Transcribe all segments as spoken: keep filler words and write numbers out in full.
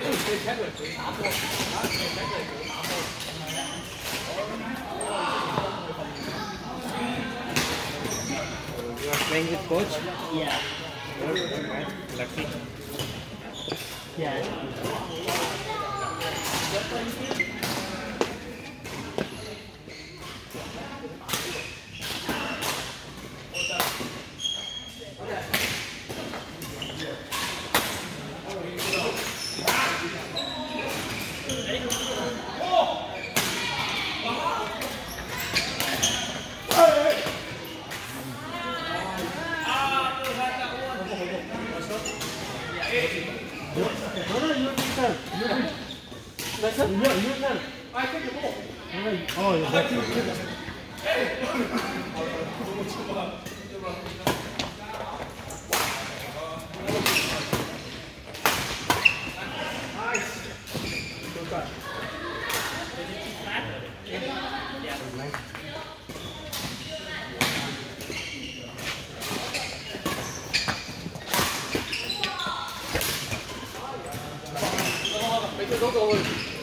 You are playing with coach? Yeah. Good, okay. Lucky. Yeah. No, no, you serve. You serve. You you serve. I take the ball. Oh, you're batting. Nice. Good touch. Mấy cái tốt rồi.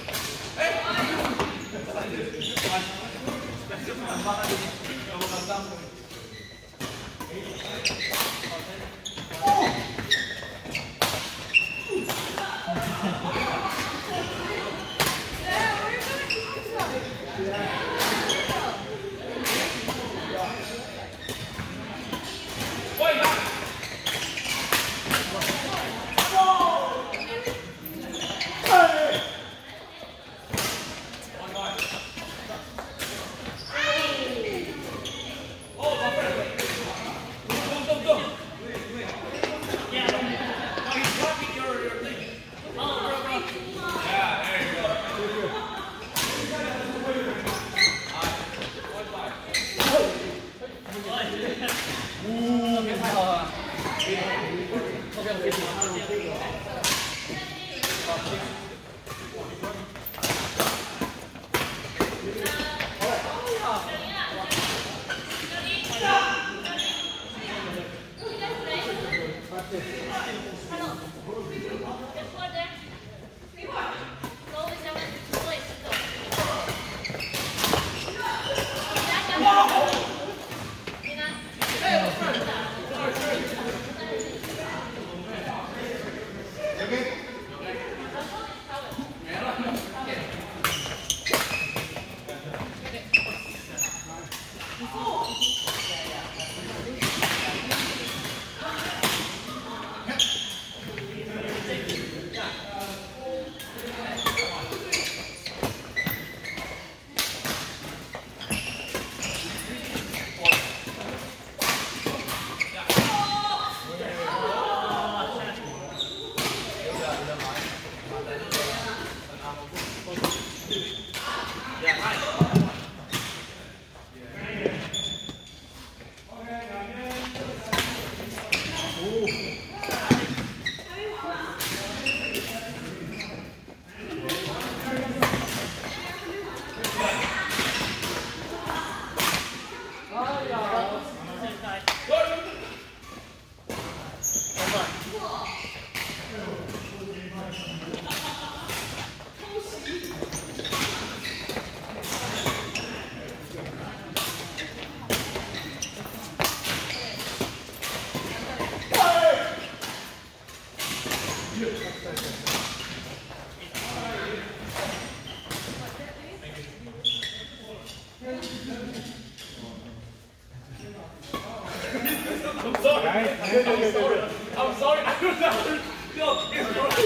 I'm sorry. I'm sorry. I'm sorry. I don't know. Yo, it's right.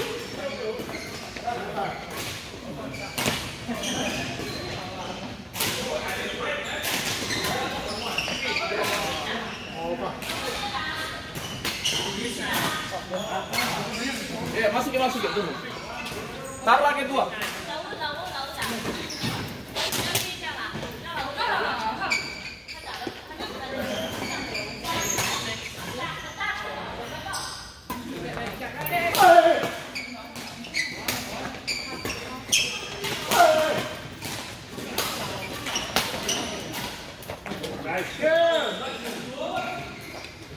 Ya, masukin masukin dulu. Taruh lagi dua.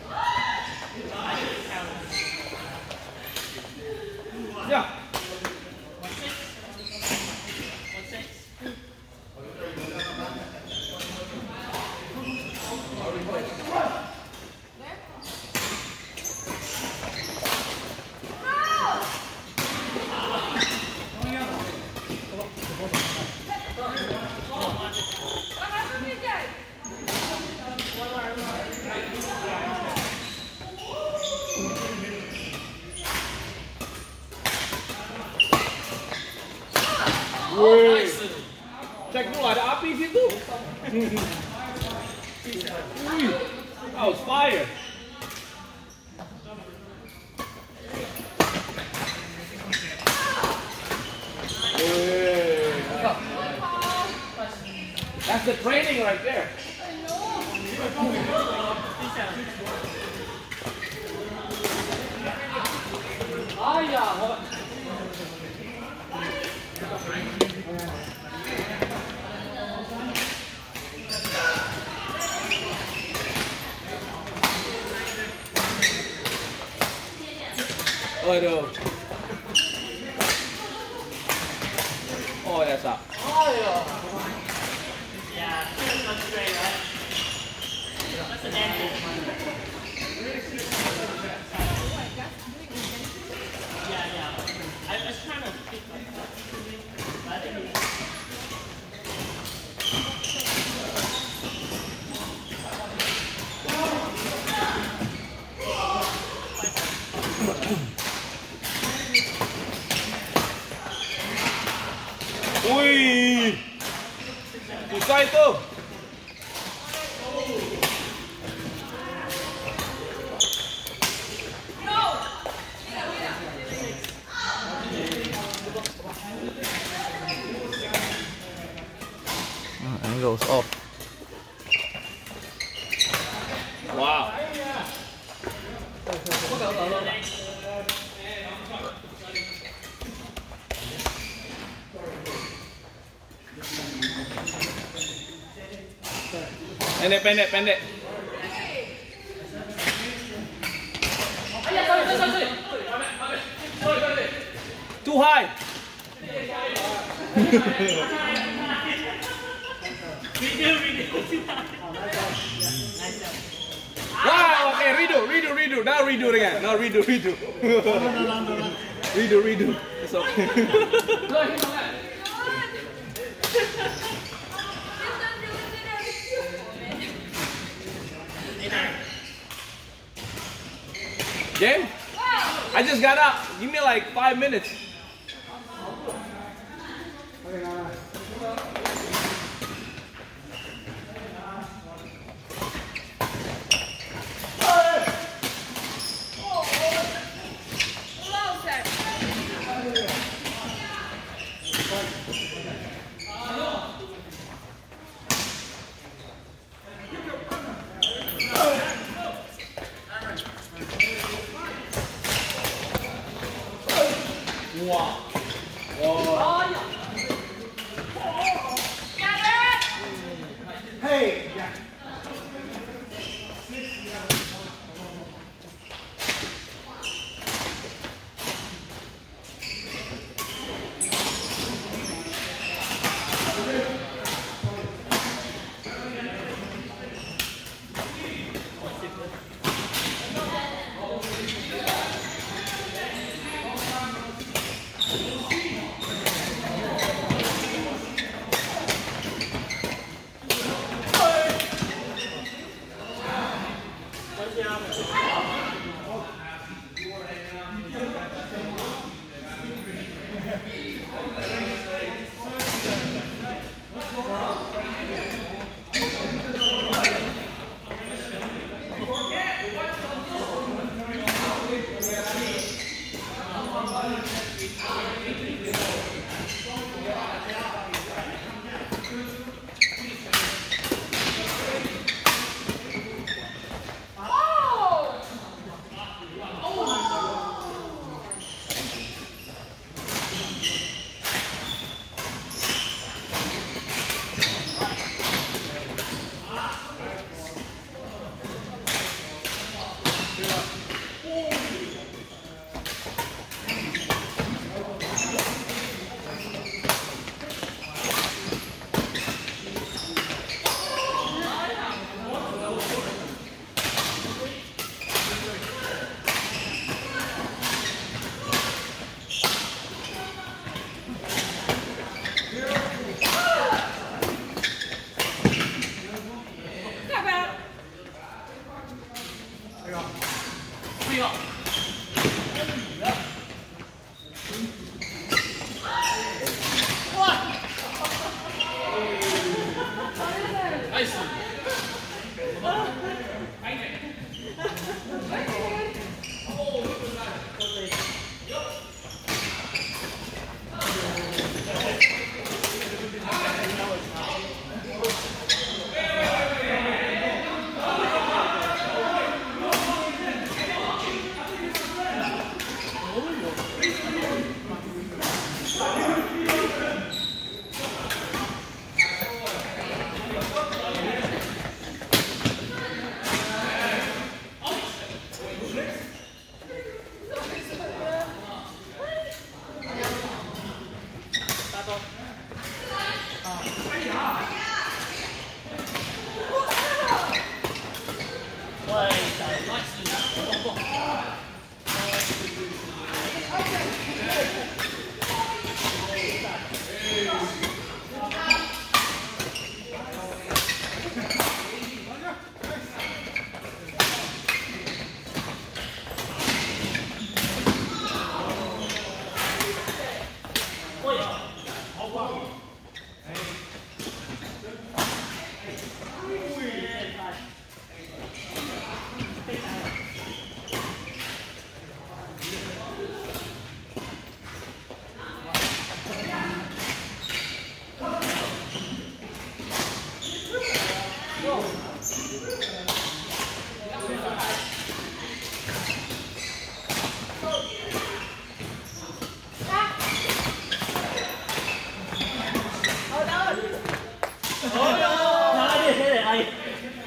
Ya. Wih. Cek dulu ada api situ. Wih. That was fire. Wih. That's the training right there. Ah ja, Aduh. Oh, that's up. ah ja. Yeah, that's not straight, right? That's an angle. Yeah, yeah. I was trying to pick my I think it's Wih. Susah itu. Angles off. Wow. Pendek, pendek, pendek. Too high. Wow, okay, redo, redo, redo. Now redo it again. Now redo, redo. Redo, redo. It's okay. Game? I just got up. Give me like five minutes. Wow. Wow. Hey.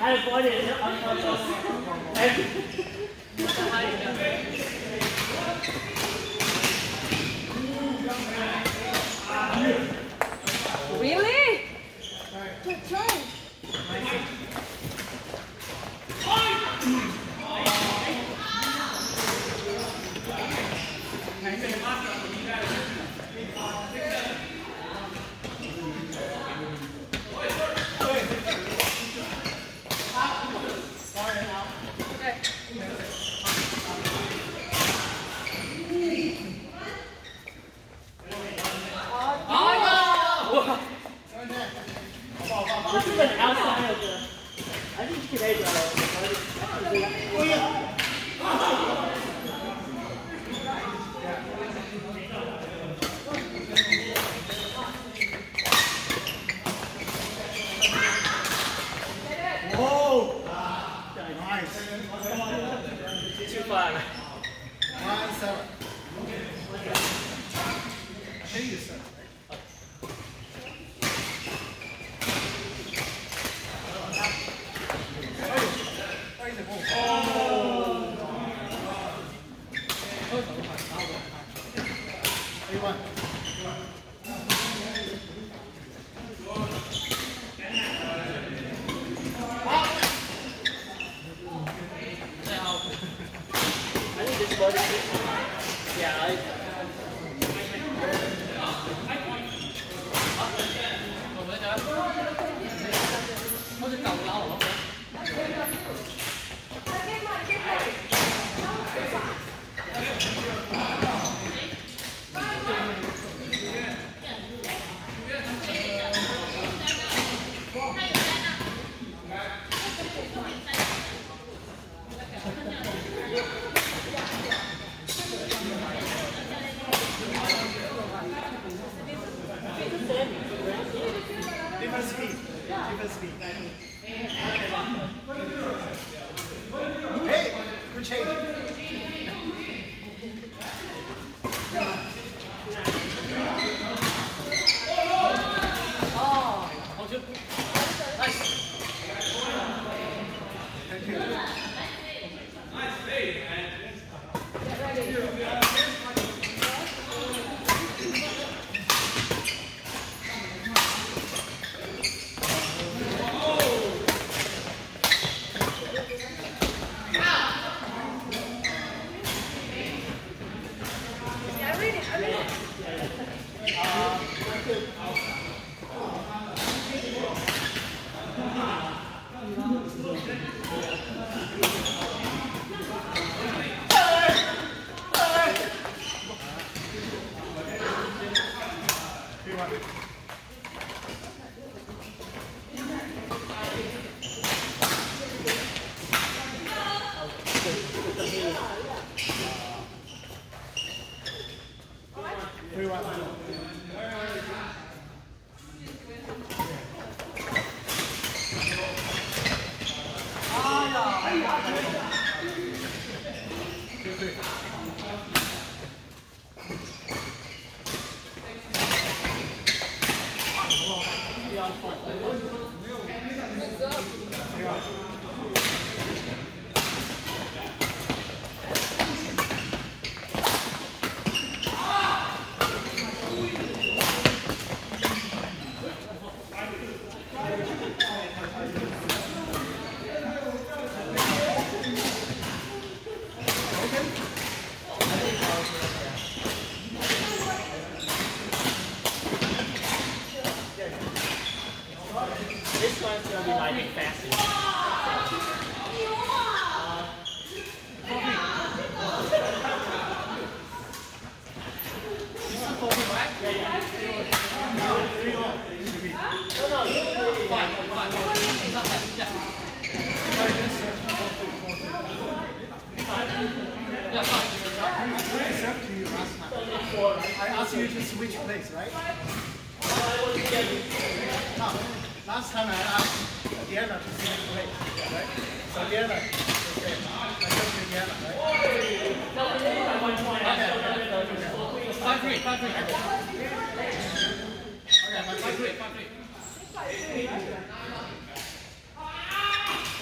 I avoided it on purpose. Really? Good try. This is an outside of the. I think today, bro. Oh! Nice. Too far. One seven. One. I think this body. Yeah, I. Different speed. Different speed. Hey, good change. Three one. This one's gonna be lightning faster. I asked you to switch place, right? No. Last time I asked Diana to switch place, right? So Diana, okay. I told you Diana, right? Five three, five three. Okay, five three, five three.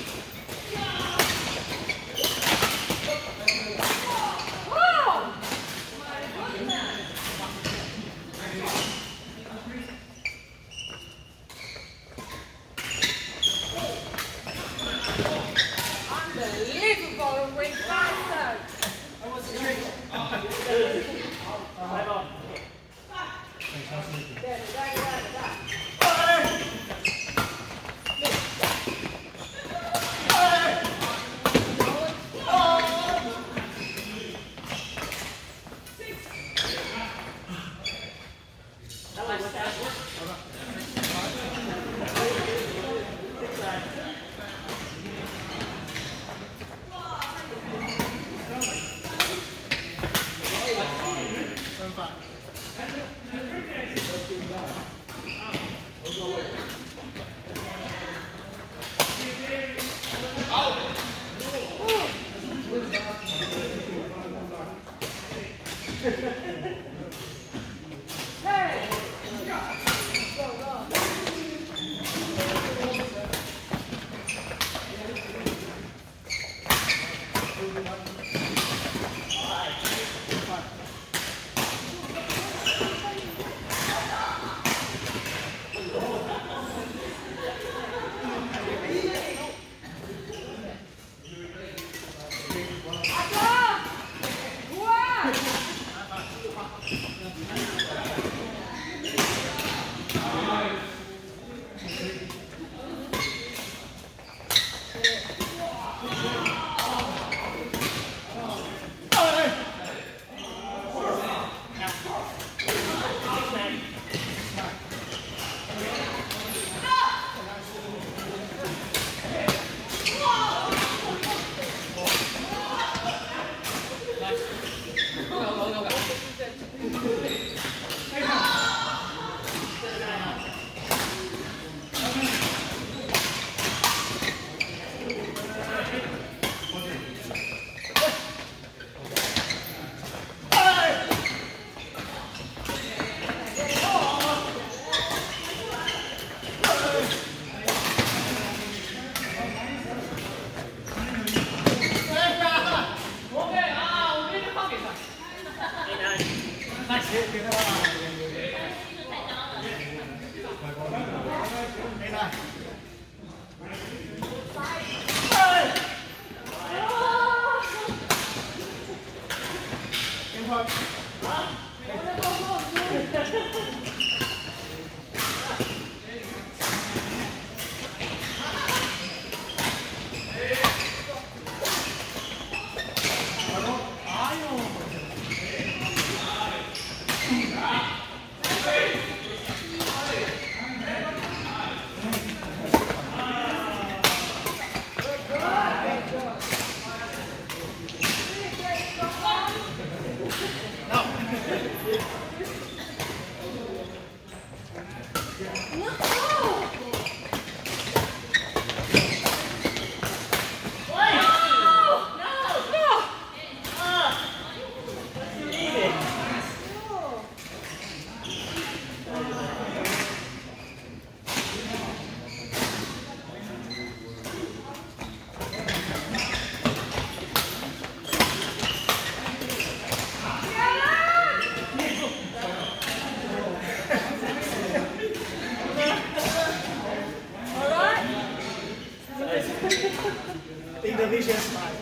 Indonesian style.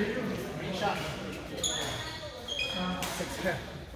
shot. Six ten.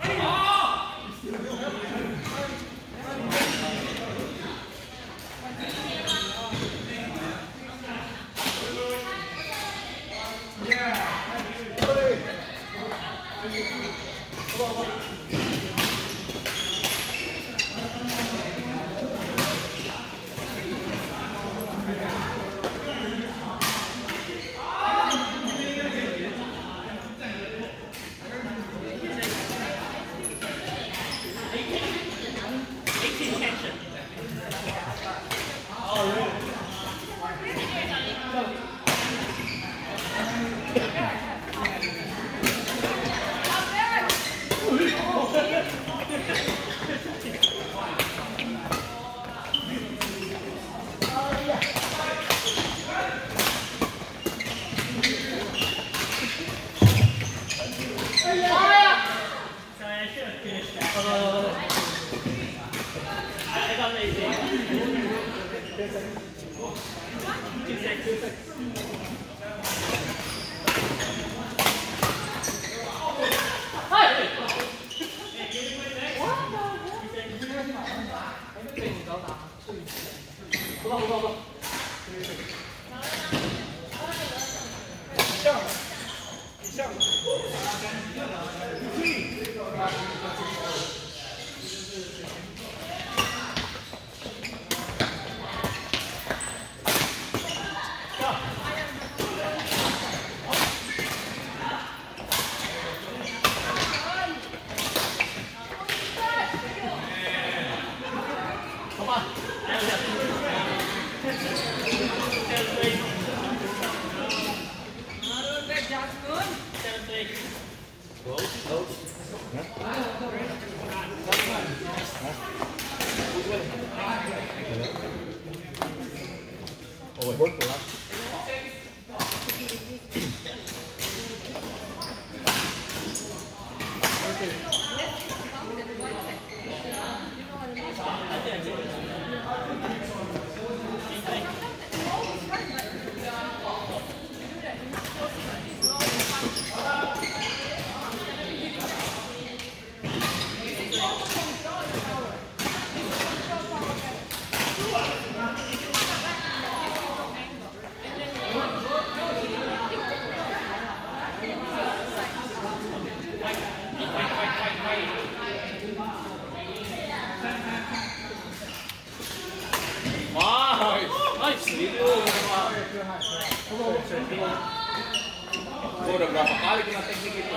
Gue udah berapa kali kena teknik itu.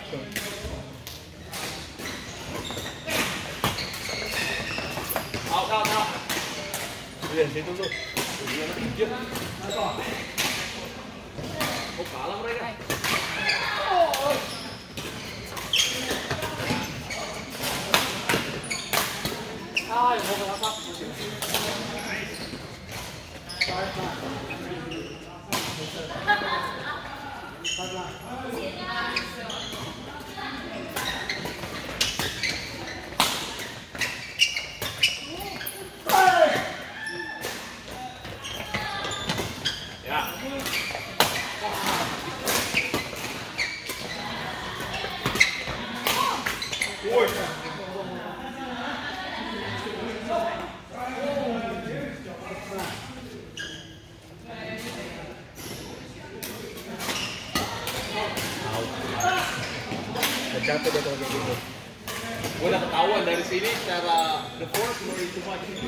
Out, out, out. Iya, situ tuh. Oh, kalah mereka. Ah, mau berapa? Capek deh kalau kayak gitu. Gue udah ketahuan dari sini cara the force very too much ini.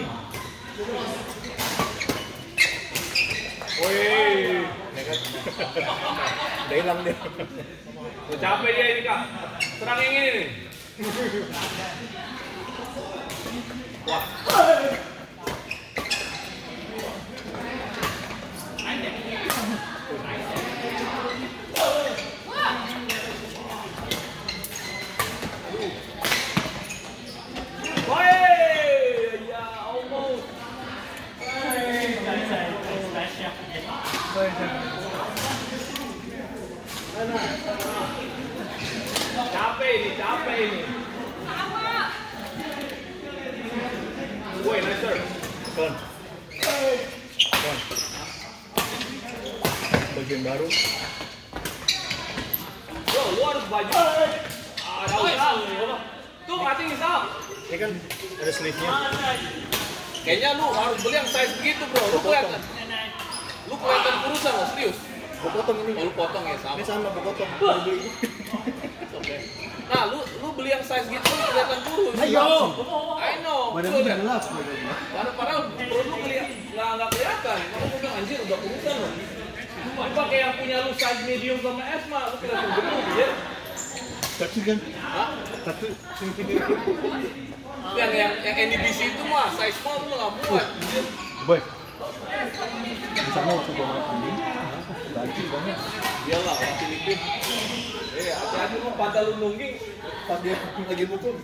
Woi, Udah hilang deh. udah capek dia ini kak. Serang yang ini nih. Wah. Capek ini, capek ini. Woi, nice serve. Kon. Kon. Bagian baru. lu harus baju. Ada usaha. Tuh mating misal. Ini kan ada sleeve-nya. Kayaknya lu harus beli yang size begitu bro. Lu kelihatan. Lu kelihatan kurusan loh, serius. Gua potong ini. Oh, lu potong ya sama. Ini sama gua potong. Baru beli. Oke. Nah, lu lu beli yang size gitu lu kelihatan kurus. Ayo. I know. Badannya Betul, kan? jelas badannya. Padahal padahal perut lu kelihatan nggak nggak kelihatan. Makanya gua bilang anjir udah kurusan loh. Lu pakai yang punya lu size medium sama S mah lu kelihatan gendut ya. Tapi kan. Hah? Tapi Yang yang yang N D B C itu mah size small lu nggak muat. boy. Di sana waktu gua main anjing. Baju banyak. Iyalah orang Filipin. Eh, hati-hati lu pantal lu nungging pas dia lagi mukul.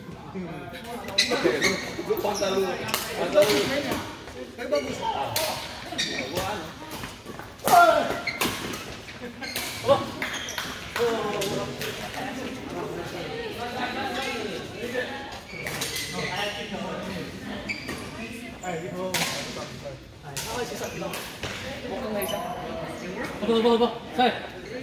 Lu pantal lu, pantal lu. Tapi bagus. Gua anu. Apa apa apa? Saya.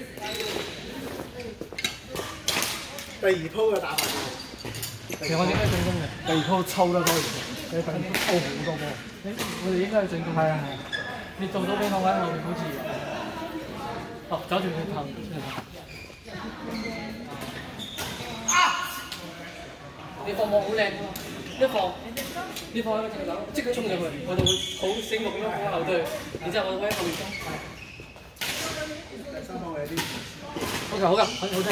第二鋪嘅打法。 其實我哋應該進攻嘅。 第二鋪抽得多啲，你等抽好多波。 我哋應該係進攻。係啊係啊。你做到俾我喺後面好似。哦，走住佢頭。你放網好靚，一放，呢放一個正手，即刻衝入去，我就會好醒目咁樣放後退，然之後我會喺後面衝。 第三鋪係啲。 好嘅好嘅，好好聽。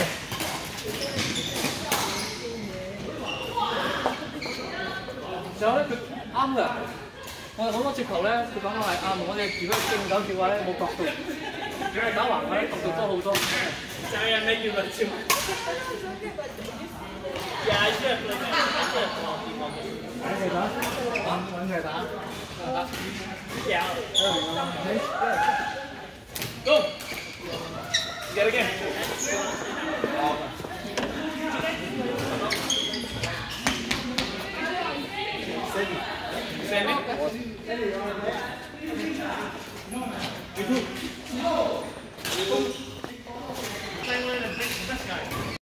仲有咧，佢啱㗎。我哋好多接球咧，佢講得係啱。我哋如果正手嘅話咧，冇角度；如果係打橫嘅咧，角度多好多。 就係人哋叫佢照。廿隻嚟嘅，廿隻我見過。 揾佢打，揾揾佢打。 有。 Go. Get it again. Send it.